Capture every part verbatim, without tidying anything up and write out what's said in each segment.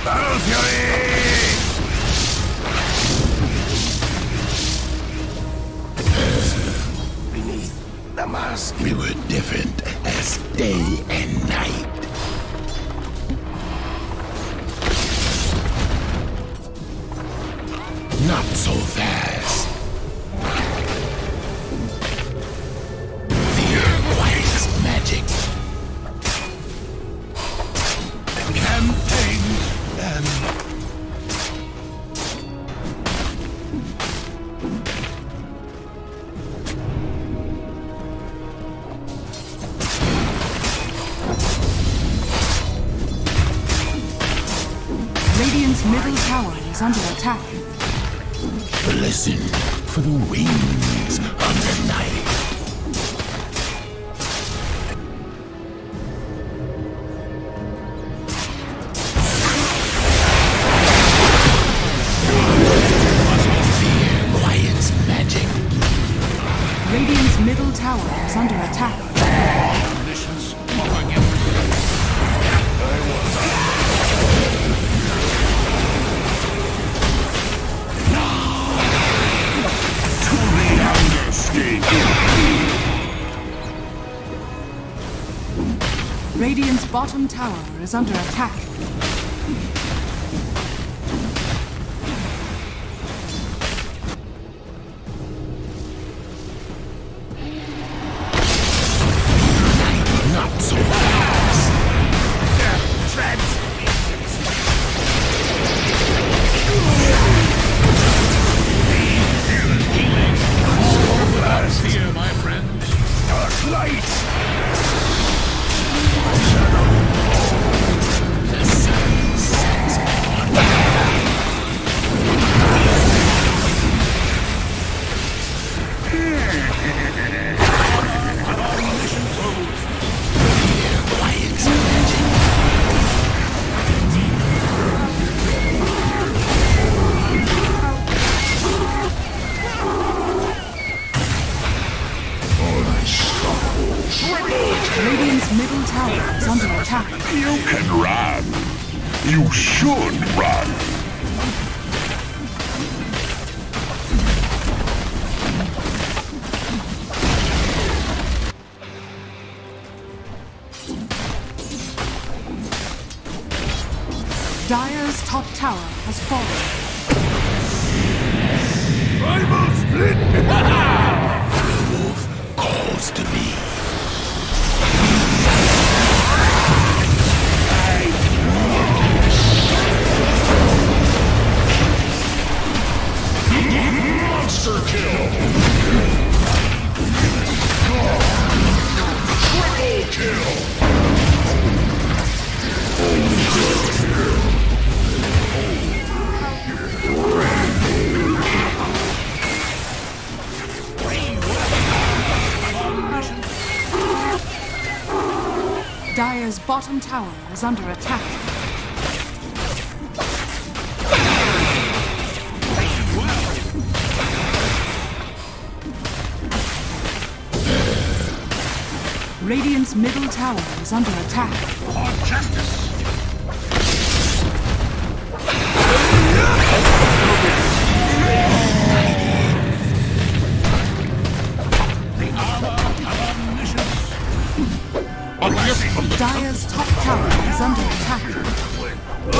Battle Fury! Beneath the mask, We were different as day and night. Not so fast. Fear quiets magic. campaign and Radiant's middle tower is under attack. Listen for the wings of the night. Fear quiets magic. Radiant's middle tower is under attack. missions pouring in. To the outer state. Radiant's bottom tower is under attack. Not so fast. Here, my friends. Dark light. The sun sets on fear quiets magic. Radiant's middle tower is under attack. You can run. You should run. Dire's top tower has fallen. Rival split. Wolf calls to me. Monster kill. Triple kill. Dire's bottom tower is under attack. Radiant's middle tower is under attack. For justice. The armor of omniscience. Dire's top tower is under attack.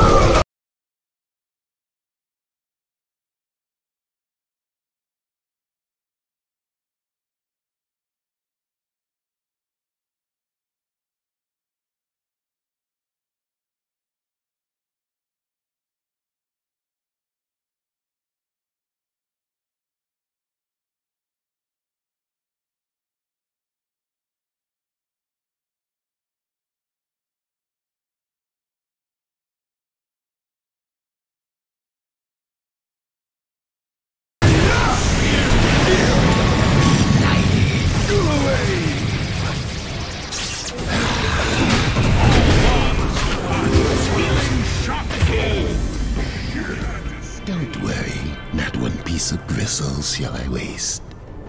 Don't worry, not one piece of gristle shall I waste.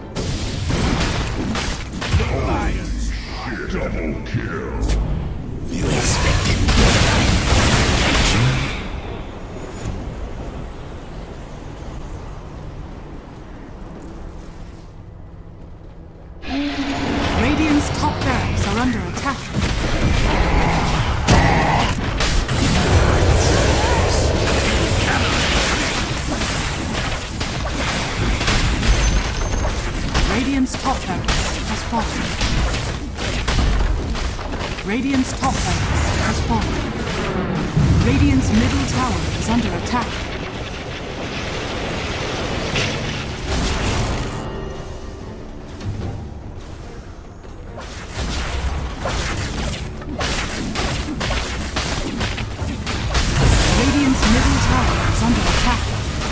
Lions. Double kill. You expected more. under attack. Radiant's top barracks has fallen. Radiant's top barracks has fallen. Radiant's middle tower is under attack. Radiant's middle tower is under attack.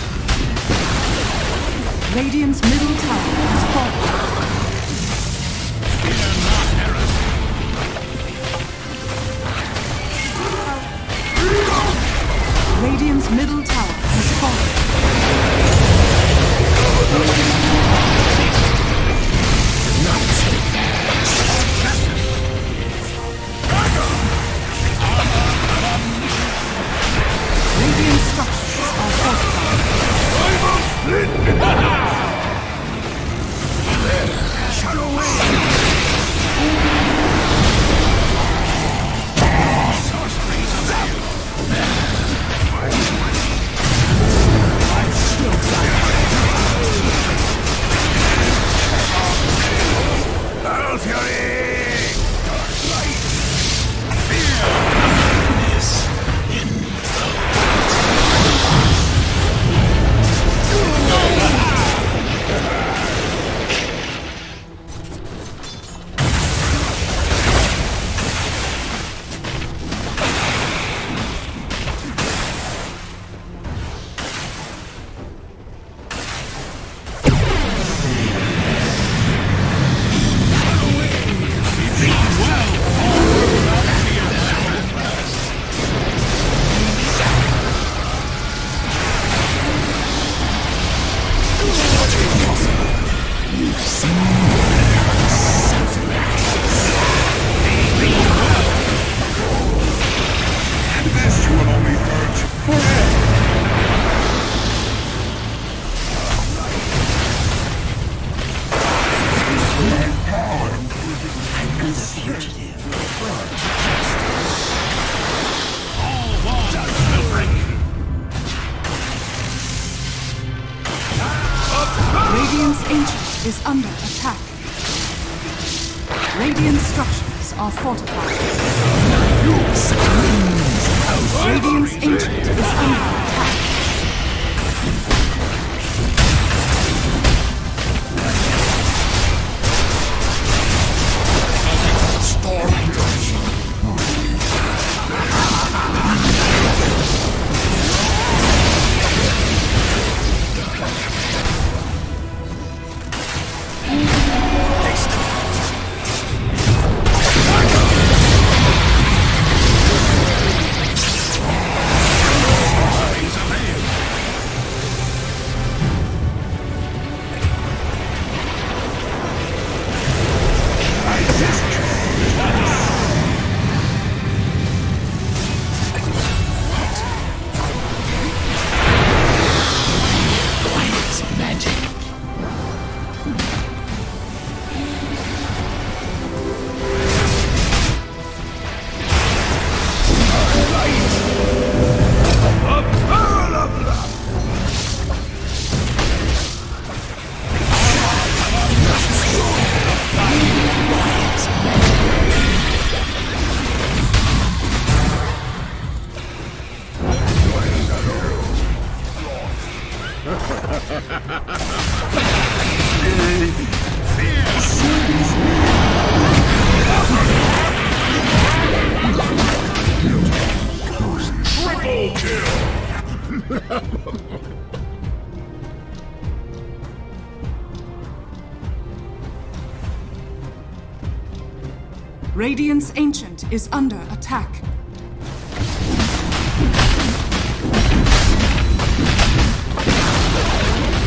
Radiant's middle tower has fallen. Radiant's middle tower has fallen. Not so fast. Radiant structures are fortified. Shut away. Battle Fury! Radiant's Ancient is under attack. Radiant structures are fortified. Radiant's Ancient is under attack. Radiant's Ancient is under attack.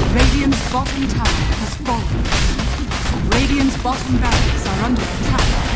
Radiant's bottom tower has fallen. Radiant's bottom barracks are under attack.